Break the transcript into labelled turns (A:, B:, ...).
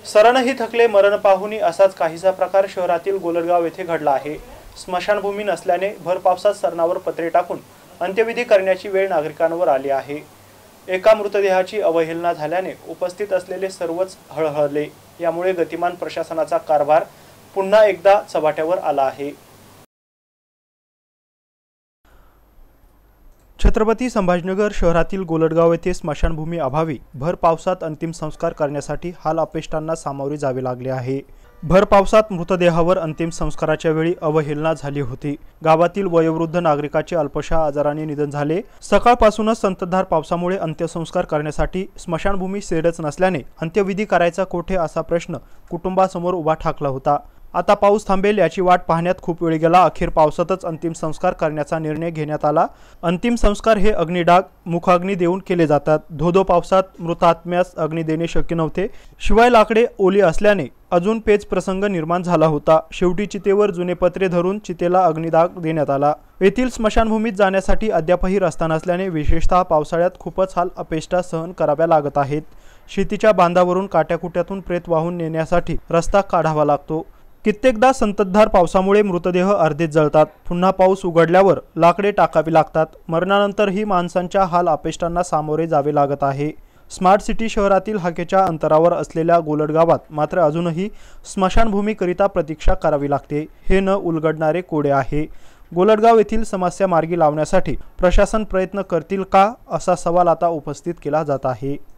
A: सरणही थकले मरण पाहुनी असाच काहीसा प्रकार शहरातील गोलडगाव येथे घडला आहे। स्मशानभूमी नसल्याने भर पावसात सरणावर पत्रे टाकून अंत्यविधी करण्याची वेळ नागरिकांवर आली आहे। एका मृतदेहाची अवहेलना झाल्याने उपस्थित असलेले सर्वच हळहळले। यामुळे गतिमान प्रशासनाचा कारभार पुन्हा एकदा चव्हाट्यावर आला आहे। छत्रपती संभाजीनगर शहरातील गोलडगाव येथे स्मशानभूमी अभावी भर पावसात अंतिम संस्कार करण्यासाठी हाल अपेष्टांना सामोरे जावे लागले आहे। भर पावसात मृतदेहावर अंतिम संस्काराच्या वेळी अवहेलना झाली होती। गावातील वयोवृद्ध नागरिकाचे अल्पशा आजाराने निधन झाले। सकाळपासूनच संततधार पावसामुळे अंत्यसंस्कार करण्यासाठी स्मशानभूमी सेडच नसल्याने अंत्यविधी करायचा कोठे असा प्रश्न कुटुंबासमोर उभा ठाकला होता। आता पाऊस थांबेल याची वाट पाहण्यात खूप वेळ गेला। अखेर पावसातच अंतिम संस्कार करण्याचा निर्णय घेण्यात आला। अंतिम संस्कार हे अग्निडाग मुखाग्नी देऊन केले जातात। धोधो पावसात मृत आत्म्यास अग्नी देणे शक्य नव्हते। शिवाय लाकडे ओली असल्याने अजून पेच प्रसंग निर्माण झाला होता। शेवटी चितेवर जुने पत्रे धरून चितेला अग्निदाग देण्यात आला। येथील स्मशानभूमीत जाण्यासाठी अद्यापही रस्ता नसल्याने विशेषतः पावसाळ्यात खूपच हाल अपेष्टा सहन कराव्या लागत आहेत। शेतीच्या बांधावरून काट्याकुट्यातून प्रेत वाहून नेण्यासाठी रस्ता काढावा लागतो। कित्येकदा संततधार पावसामुळे मृतदेह अर्धेच जळतात। पुन्हा पाऊस उघडल्यावर लाकडे टाकावी लागतात। मरणानंतरही माणसांच्या हाल अपेष्टांना सामोरे जावे लागत आहे। स्मार्ट सिटी शहरातील हाकेच्या अंतरावर असलेल्या गोलडगावात मात्र अजूनही स्मशानभूमीकरिता प्रतीक्षा करावी लागते। हे न उलगडणारे कोडे आहे। गोलडगाव येथील समस्या मार्गी लावण्यासाठी प्रशासन प्रयत्न करतील का असा सवाल आता उपस्थित केला जात आहे।